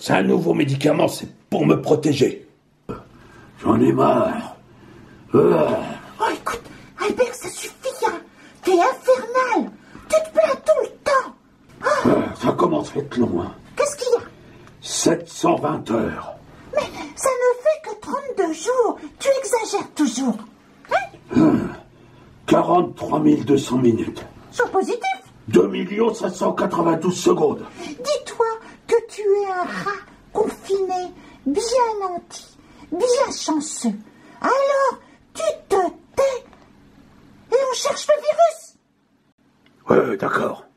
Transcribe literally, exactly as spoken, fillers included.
C'est un nouveau médicament, c'est pour me protéger. J'en ai marre. Euh... Oh, écoute, Albert, ça suffit, hein. T'es infernal. Tu te plains tout le temps. Oh. Euh, ça commence à être long, hein. Qu'est-ce qu'il y a? sept cent vingt heures. Mais ça ne fait que trente-deux jours. Tu exagères toujours. Hein? euh, quarante-trois mille deux cents minutes. Sur positif. deux millions cinq cent quatre-vingt-douze secondes. Dis-toi que tu es un rat confiné, bien nanti, bien chanceux. Alors, tu te tais et on cherche le virus. Ouais, d'accord.